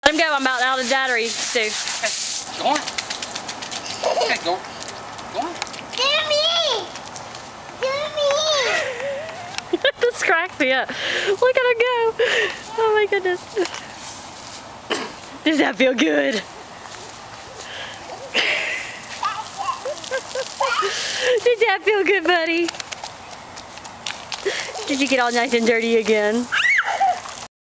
Let him go. I'm about out of battery, Stu. Okay, go on. Okay, go. Go on. Give me! Give me! This cracks me up. Look at him go. Oh my goodness. Does that feel good? Did that feel good, buddy? Did you get all nice and dirty again?